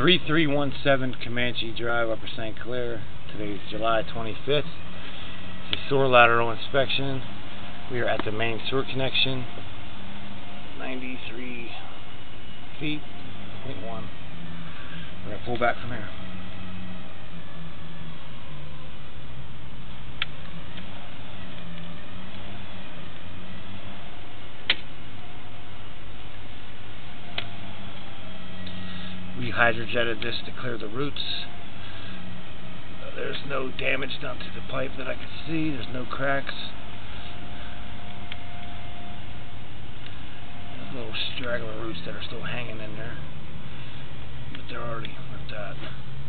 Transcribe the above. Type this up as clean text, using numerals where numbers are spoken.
3317 Comanche Drive, Upper St. Clair. Today is July 25th. It's a sewer lateral inspection. We are at the main sewer connection. 93 feet, 0.1. We're going to pull back from here. We hydrojetted this to clear the roots. There's no damage done to the pipe that I can see. There's no cracks. There's little straggler roots that are still hanging in there, but they're already ripped out.